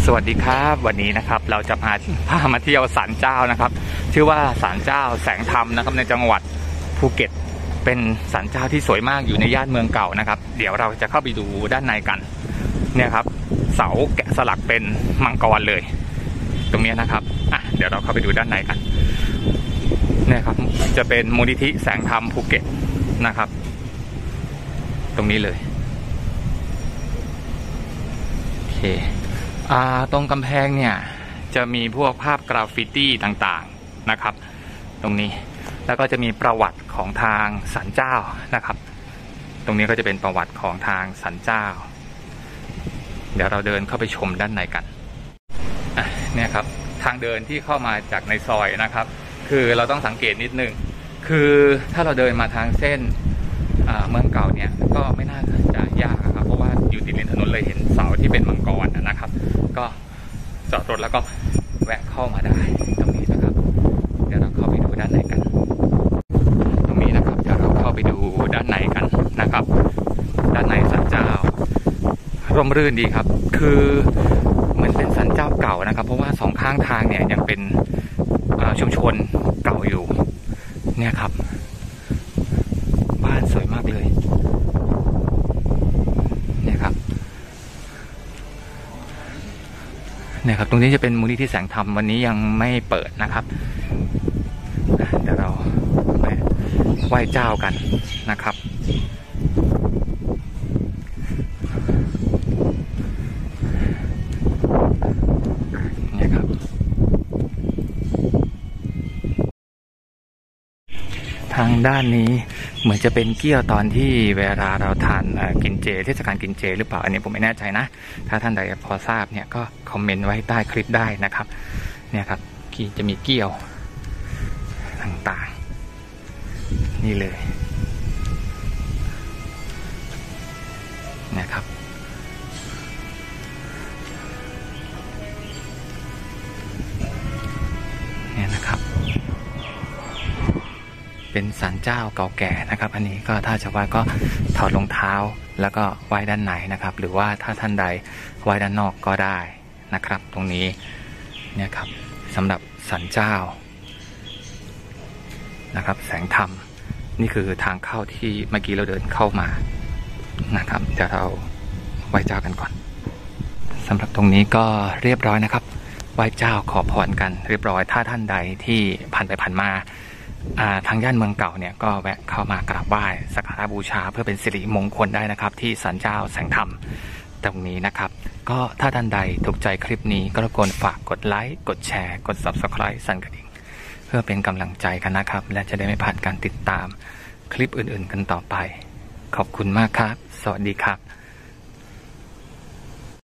สวัสดีครับวันนี้นะครับเราจะพามาเที่ยวศาลเจ้านะครับชื่อว่าศาลเจ้าแสงธรรมนะครับในจังหวัดภูเก็ตเป็นศาลเจ้าที่สวยมากอยู่ในย่านเมืองเก่านะครับเดี๋ยวเราจะเข้าไปดูด้านในกันเนี่ยครับเสาแกะสลักเป็นมังกรเลยตรงนี้นะครับเดี๋ยวเราเข้าไปดูด้านในกันเนี่ยครับจะเป็นมูลนิธิแสงธรรมภูเก็ตนะครับตรงนี้เลยโอเคตรงกำแพงเนี่ยจะมีพวกภาพกราฟฟิตี้ต่างๆนะครับตรงนี้แล้วก็จะมีประวัติของทางศาลเจ้านะครับตรงนี้ก็จะเป็นประวัติของทางศาลเจ้าเดี๋ยวเราเดินเข้าไปชมด้านในกันเนี่ยครับทางเดินที่เข้ามาจากในซอยนะครับคือเราต้องสังเกตนิดนึงคือถ้าเราเดินมาทางเส้นเมืองเก่าเนี่ยก็ไม่น่าจะยากครับเพราะว่าอยู่ติดริมถนนเลยเห็นเสาที่เป็นมังกรนะครับก็จอดรถแล้วก็แวะเข้ามาได้ตรงนี้นะครับเดี๋ยวเราเข้าไปดูด้านในกันตรงนี้นะครับเดี๋ยวเราเข้าไปดูด้านในกันนะครับด้านในศาลเจ้าร่มรื่นดีครับคือเหมือนเป็นศาลเจ้าเก่านะครับเพราะว่าสองข้างทางเนี่ยยังเป็นชุมชนเก่าอยู่เนี่ยครับบ้านสวยมากเลยเนี่ยครับตรงนี้จะเป็นมูลนิธิแสงธรรมวันนี้ยังไม่เปิดนะครับเดี๋ยวเราไปไหว้เจ้ากันนะครับเนี่ยครับทางด้านนี้เหมือนจะเป็นเกี้ยวตอนที่เวลาเราทานกินเจเทศกาลกินเจหรือเปล่าอันนี้ผมไม่แน่ใจนะถ้าท่านใดพอทราบเนี่ยก็คอมเมนต์ไว้ใต้คลิปได้นะครับเนี่ยครับจะมีเกี้ยวต่างๆนี่เลยนะครับเนี่ยนะครับเป็นศาลเจ้าเก่าแก่นะครับอันนี้ก็ถ้าจะไหว้ก็ถอดรองเท้าแล้วก็ไหว้ด้านในนะครับหรือว่าถ้าท่านใดไหว้ด้านนอกก็ได้นะครับตรงนี้เนี่ยครับสำหรับศาลเจ้านะครับแสงธรรมนี่คือทางเข้าที่เมื่อกี้เราเดินเข้ามานะครับเดี๋ยวเราไหว้เจ้ากันก่อนสำหรับตรงนี้ก็เรียบร้อยนะครับไหว้เจ้าขอพรกันเรียบร้อยถ้าท่านใดที่ผ่านไปผ่านมาทางย่านเมืองเก่าเนี่ยก็แวะเข้ามากราบไหว้สักการะบูชาเพื่อเป็นสิริมงคลได้นะครับที่ศาลเจ้าแสงธรรมตรงนี้นะครับก็ถ้าท่านใดถูกใจคลิปนี้ก็รบกวนฝากกดไลค์กดแชร์กด Subscribe สั่นกระดิ่งเพื่อเป็นกำลังใจกันนะครับและจะได้ไม่พลาดการติดตามคลิปอื่นๆกันต่อไปขอบคุณมากครับสวัสดีครับ